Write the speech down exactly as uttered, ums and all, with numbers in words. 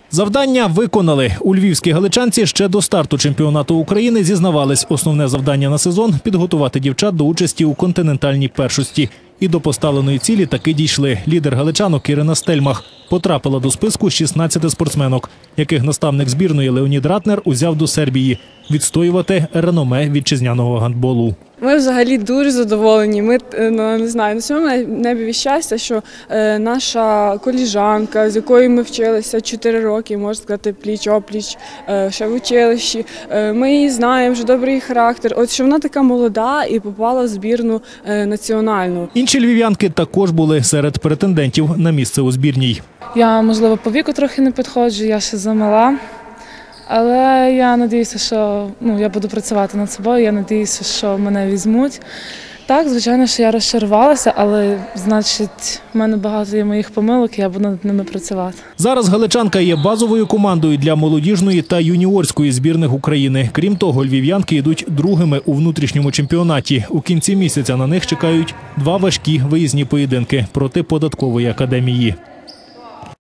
Завдання виконали. У львівській галичанці ще до старту чемпіонату України зізнавались, основне завдання на сезон – підготувати дівчат до участі у континентальній першості. І до поставленої цілі таки дійшли. Лідер галичанок Ірина Стельмах потрапила до списку шістнадцяти спортсменок, яких наставник збірної Леонід Ратнер узяв до Сербії відстоювати реноме вітчизняного гандболу. Ми взагалі дуже задоволені. Ми, ну, не знаю, на цьому небі від щастя, що е, наша коліжанка, з якою ми вчилися чотири роки, можна сказати, пліч-опліч, е, ще в училищі, е, ми її знаємо, вже добрий характер. От що вона така молода і попала в збірну е, національну. Інші львів'янки також були серед претендентів на місце у збірній. Я, можливо, по віку трохи не підходжу, я ще замала. Але я сподіваюся, що ну, я буду працювати над собою, я сподіваюся, що мене візьмуть. Так, звичайно, що я розчарувалася, але, значить, в мене багато є моїх помилок, і я буду над ними працювати. Зараз галичанка є базовою командою для молодіжної та юніорської збірних України. Крім того, львів'янки йдуть другими у внутрішньому чемпіонаті. У кінці місяця на них чекають два важкі виїзні поєдинки проти податкової академії.